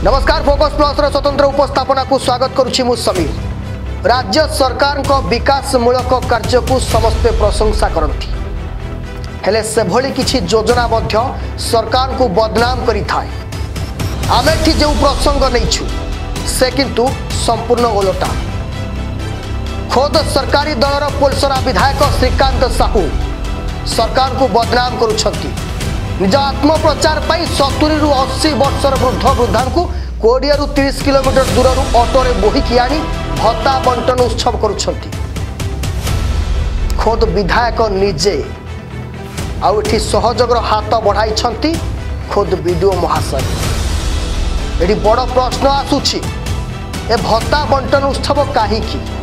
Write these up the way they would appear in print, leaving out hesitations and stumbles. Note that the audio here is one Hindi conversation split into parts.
नमस्कार फोकस प्लस स्वतंत्र उपस्थापना को स्वागत करुछि मु समीर। राज्य सरकार को विकासमूलक कार्य को समस्ते प्रशंसा करती हेले से भली किछि योजना मध्य सरकार को बदनाम करि थाए। आमे एठी जो प्रसंग नैछु से किंतु संपूर्ण ओलटा। खोद सरकारी दलर पोलसरा विधायक श्रीकांत साहू सरकार को बदनाम करुछंती। निज आत्मप्रचार 70 रु 80 वर्षर वृद्ध वृद्धा को 20 रु 30 किलोमीटर दूर ऑटोरे बोहिकी आनी भत्ता बंटन उत्सव करुछंती। खोद विधायक निजे आउठी सहयोगर हाथ बढ़ाई खोद वीडियो महाशय। एटी बड़ प्रश्न आसुछि ए भत्ता बंटन उत्सव कहीं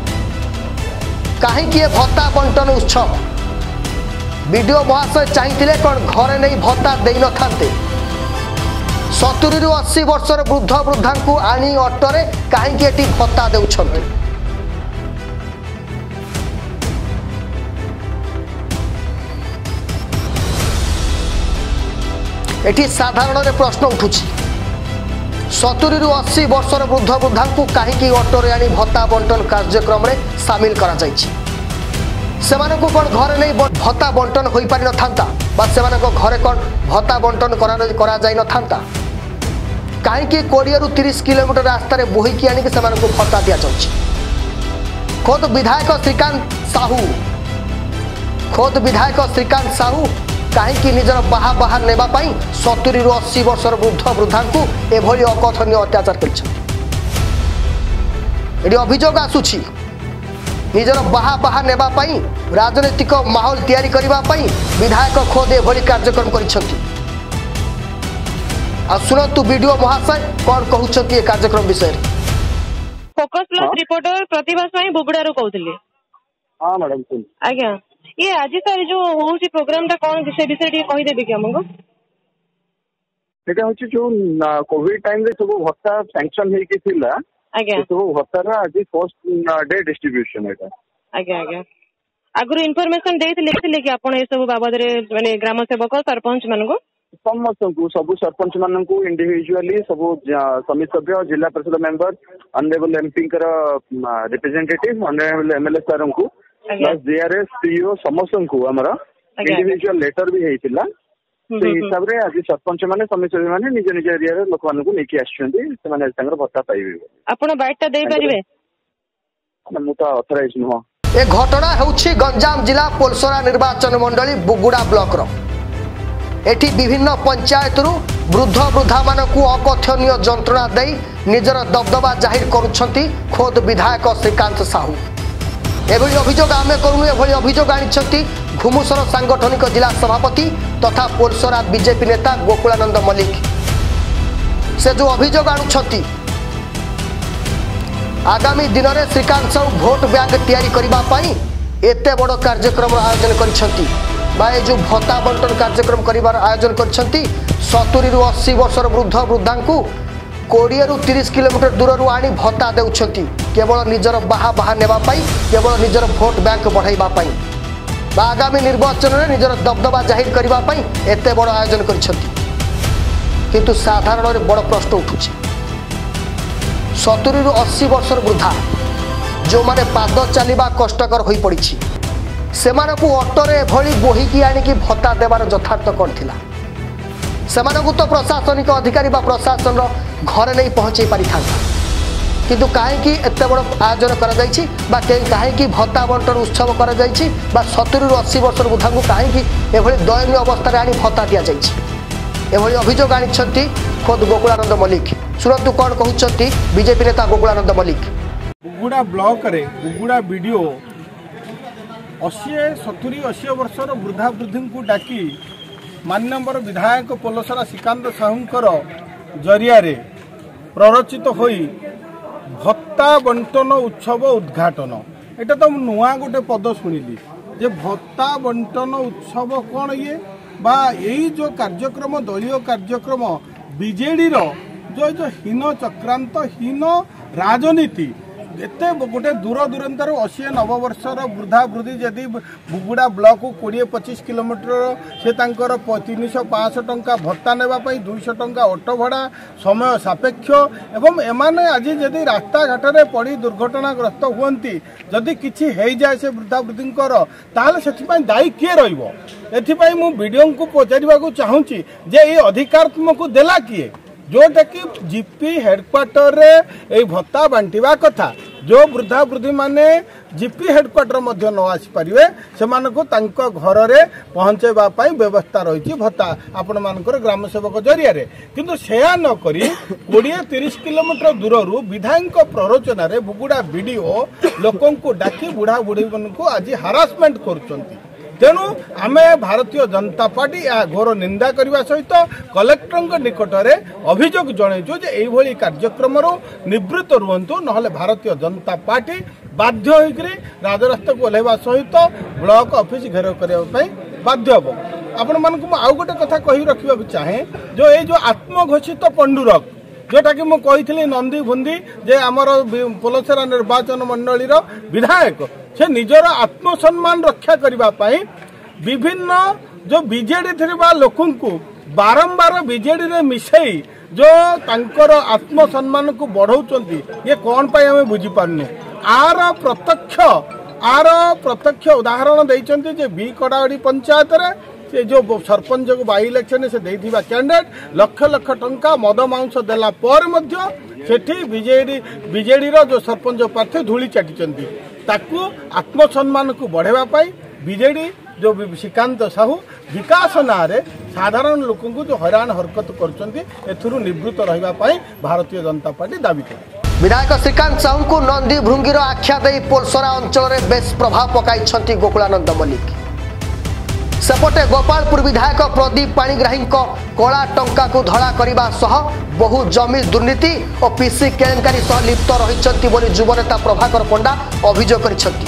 भत्ता बंटन उत्सव वीडियो महाशय चाहिए कौन घरे नहीं भत्ता दे न थांते। 70 रु 80 वर्षर वृद्ध वृद्धा को आनी ऑटोरे कहीं भत्ता देउछंते। एठी साधारण प्रश्न उठुछि 70 रु 80 वर्षर वृद्ध वृद्धा को कहीं ऑटोरे आनी भत्ता बंटन कार्यक्रम में सामिल करा जायछि। सेमानको कौन घरे नहीं भत्ता बंटन हो पारि न थांता बा सेमानको घरे कौन भत्ता बंटन करा जाय न थांता। कहीं 20 रु 30 किलोमीटर रास्ता रे बोहिकी आनी सेमानको भत्ता दिया जाउछि। खोद विधायक श्रीकांत साहू कहीं निजर बाहा नेबा पई 70 रु 80 वर्षर वृद्ध वृद्धा को एभली अकथनीय अत्याचार कर अभियोग आसुछि। निजर बाहा नेबा पई राजनीतिक माहौल तैयारी करबा पई विधायक खोद एभली कार्यक्रम करिसथि। आ सुनतु वीडियो महाशय कौन कहउछथि ए कार्यक्रम विषय रे। Focus plus reporter Pratibha Sai Bugudaru कहउतले। हां मैडम सुन आज्ञा ये आज सर जो होउची प्रोग्राम ता कौन विषय कहि देबे कि हमको। एटा होची जो कोविड टाइम रे सब भत्ता सैंक्शन हेकी थिला। आज्ञा तो भत्तार आज फर्स्ट डे डिस्ट्रीब्यूशन एटा। आज्ञा आगु इन्फॉर्मेशन देथिले कि आपण ए सब बाबद रे माने ग्राम सेवक सरपंच मानको समस्त को सब सरपंच माननको इंडिविजुअली सब समिति सभ्य जिला परिषद मेंबर ऑनरेबल एमपी कर रिप्रेजेंटेटिव ऑनरेबल एमएलए सर को प्लस जेआरएस पीओ समस्त को हमर इंडिविजुअल लेटर भी हेतिला। से हिसाब रे आज सरपंच माने समिति सभ्य माने निज निज एरिया रे लोक माननको नेकी आछियंती से माने तांगर भत्ता पाइबे। आपण बाइटटा देई परिबे मु तो ऑथराइज न। ए घटना हेउछि गंजाम जिला पोलसरा निर्वाचन मंडली बुगुडा ब्लॉक रो। एठी विभिन्न पंचायत रु वृद्ध वृद्धा मानकु अकथनीय जंत्रणा दे निजर दबदबा जाहिर करुछंती खोद विधायक श्रीकांत साहू। एभली अभियोग आमे करूनु। एभली अभियोग आनिछंती घुमुसर सांगठनिक जिला सभापति तथा पोलसरा बीजेपी नेता गोकुलानंद मल्लिक। से जो अभियोग आनुछंती आगामी दिन में श्रीकांत साहू भोट बैंक तैयारी करबा पई एते बड़ कार्यक्रम आयोजन करिछंती बा ए जो भत्ता बंटन कार्यक्रम करिवार आयोजन करिछंती। 70 रु 80 वर्षर वृद्ध वृद्धा को 20 रु 30 किलोमीटर दूर आनी भत्ता देउछंती केवल निजर बाहा नेबा पई केवल निजर भोट बैंक बढ़ाइबा पई बा आगामी निर्वाचन में निजर दबदबा जाहिर करबा पई एते बड़ आयोजन करिछंती। किंतु साधारण बड़ प्रश्न उठुछि 70 रु 80 वर्षर वृद्धा जो माने पाद चलवा कष्टकर हो पड़ी सेमानकु ऑटोरे एभली बोहिकी आनिकी भत्ता देवार यथार्थ कौन थिला। सेमानकु तो प्रशासनिक अधिकारी बा प्रशासन घरे नहीं पहुंचे पारि थांता किंतु कहीं एते बड़ आयोजन करा जायछि बा कहीं भत्ता बंटन उत्सव करा जायछि बा 70 रु 80 वर्षर वृद्धा को कहीं एभली दयनीय अवस्था रे आनी भत्ता दिया जायछि। एभली अभियोग आनिछंती खोद गोकुलानंद मल्लिक। सुनतु कौन कहउछंती बीजेपी नेता गोकुलानंद मल्लिक। बुगुड़ा ब्लॉक रे बुगुड़ा वीडियो 70-80 वर्षर वृद्धा वृद्धि को डाकी माननीय विधायक पोलसरा श्रीकांत साहूंकर जरिया रे प्ररचित होई भत्ता बंटन उत्सव उद्घाटन। एटा तो नुआ गोटे पद शुणिली जे भत्ता बंटन उत्सव कौन ये बा यही जो कार्यक्रम दलीय कार्यक्रम बीजेडी रो जो हीन चक्रांत हीन राजनीति एते गोटे दूर दूरांतर 80-90 वर्षर वृद्धा वृद्धि जदि बुगुड़ा ब्लॉक को 20-25 किलोमीटर से 300-500 टंका भत्ता नेबाई 200 टंका ऑटो भड़ा समय सापेक्ष एवं एमाने आज जदि रास्ता घाट में पड़ी दुर्घटनाग्रस्त हुंती जदि किछि हो जाए से वृद्धा वृद्धि ताहले से दायी किए रहिबो एथिपाई मु वीडियो को पचारिबा चाहूँगी जे ये अधिकार तुमको देला किए जोटा कि जीपी हेडक्वार्टर रे भत्ता बांटिबा कथा जो वृद्धा वृद्धि माने जीपी हेडक्वार्टर मध्य न आसी पारिबे सेमानको तांको घर रे पहुंचेबा पई व्यवस्था रही भत्ता आपण मानकर ग्राम सेवक जरिया रे किंतु सेया न करी 20-30 किलोमीटर दूररू विधायक प्ररोचना रे बुगुड़ा वीडियो लोकन को डाकी बुढ़ा बुढ़ी को आज हारासमेंट करूछंती तेणु आमे भारतीय जनता पार्टी या घोर निंदा करने सहित कलेक्टर निकट में अभियोग जनइचु जे एभली कार्यक्रम निवृत्त रुहतु नहले भारतीय जनता पार्टी बाध्य होकर राजरास्ता को ओह्लैवा सहित ब्लॉक ऑफिस घेराव करने बाध्य हम आपण मानक आउ गोटे कथा कही रखा चाहे जो ये जो आत्मघोषित पंडुरक जोटा कि मुझे नंदी भुंदी जे आमर पोलसरा निर्वाचन मंडली विधायक से निजर आत्मसम्मान रक्षा करने विभिन्न जो बीजेडी थे लोक बारंबार बीजेडी रे मिसई जो तांकर आत्मसम्मान को बढ़ाऊँ ये कौन पाई आम बुझीपारे आर प्रत्यक्ष उदाहरण देते जे बी कड़ागड़ी पंचायत रे से जो सरपंच को बाई इलेक्शन से देथिबा कैंडिडेट लक्ष लक्ष टंका मद मांस देला पर मध्य सेठी बीजेडी रो जो सरपंच प्रार्थी धूली चाटिचंती ताकू आत्मसम्मान को बढ़ेवा पाई बीजेडी जो श्रीकांत साहू विकास नारे साधारण लोक जो हैरान हरकत कर निवृत्त रहिबा पाई भारतीय जनता पार्टी दाबी कर विधायक श्रीकांत साहू को नंदी भृंगीर आख्या दे पोलसरा अंचल में बेस प्रभाव पकाई गोकुलानंद मल्लिक सेपटे गोपालपुर विधायक प्रदीप पाणिग्राही कला टंका को धड़ा करने सह बहु जमी दुर्नीति और पीसी केलेंकारी सह लिप्त रही युवनेता प्रभाकर पंडा अभियोग करिसेंती।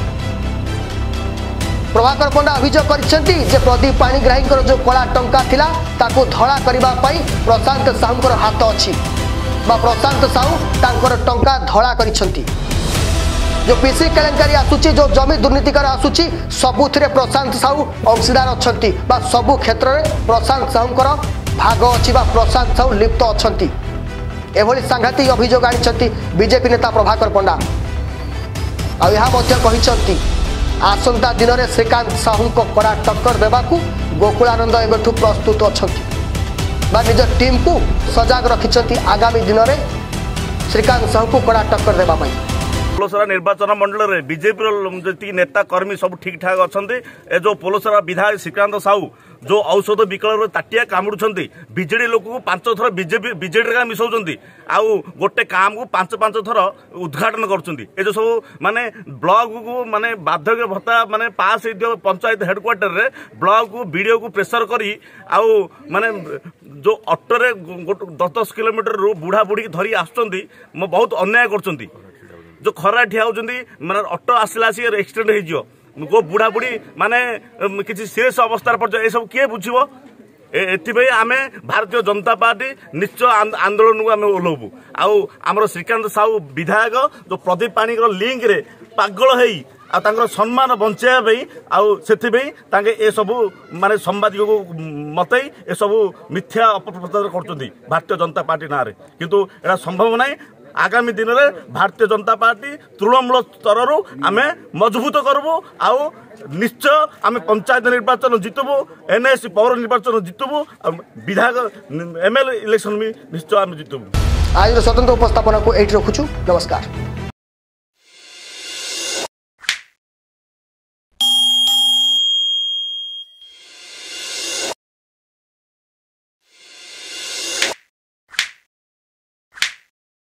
प्रभाकर पंडा अभियोग करिसेंती जे प्रदीप पाणिग्राही जो कला टंका थिला ताको धड़ा करने प्रशांत साहू हाथ अच्छी प्रशांत साहू तांकर टंका धड़ा करिसेंती। जो पीसी केलेंकारी आसुची जो जमी दुर्नीतिकार आसुची सबुथिरे प्रशांत साहू अंशीदार अच्छी सबु क्षेत्र में प्रशांत साहू भाग अच्छी प्रशांत साहू लिप्त अच्छा एभली सांघातिक अभियोग आनी बीजेपी नेता प्रभाकर पंडा कहते आसंता दिन में श्रीकांत साहू को कड़ा टक्कर देवाकू गोकुलानंद एवं प्रस्तुत अच्छा निज टीम को सजग रखिंट आगामी दिन में श्रीकांत साहू को कड़ा टक्कर देवाई। पोलसरा निर्वाचन मंडल में बीजेपी जी नेता कर्मी सब ठीक ठाक अच्छा ए जो पोलसरा विधायक श्रीकांत साहू जो औषध विकल ताटिया कामुड़ुंट बीजेडी लोक को 5 थर बीजेडी मिसाऊँ आउ गोटे काम को 5 थर उद्घाटन कर जो सब माने ब्लॉक को माने बार्धक्य भत्ता माने पास हो पंचायत हेडक्वार्टर रे ब्लॉक को वीडियो को प्रेसर करी आउ माने जो ऑटो 10 किलोमीटर रू बुढ़ा बुढ़ी धरी आसुँच बहुत अन्याय कर जो खरा ठिया होती माने ऑटो आसला सी एक्सीडेंट हो गो बुढ़ा बुढ़ी माने किसी सीरियस अवस्था पर ये सब किए बुझे एथि आम भारतीय जनता पार्टी निश्चय आंदोलन को आम ओह्लबू आम श्रीकांत साहू विधायक जो प्रदीप पाणी लिंक रे पागल है सम्मान बचाई ए सब माने संवादिक को मतई ए सब मिथ्या अपप्रचार कर भारतीय जनता पार्टी ना किंतु एटा संभव ना आगामी दिन में भारतीय जनता पार्टी तृणमूल स्तर आम मजबूत करबू आउ निश्चय आम पंचायत निर्वाचन जितबू एनएससी पौर निर्वाचन जितबू विधायक एमएलए इलेक्शन भी निश्चय आम जितबू। आज स्वतंत्र उपस्थापना को एट रखुचु। नमस्कार।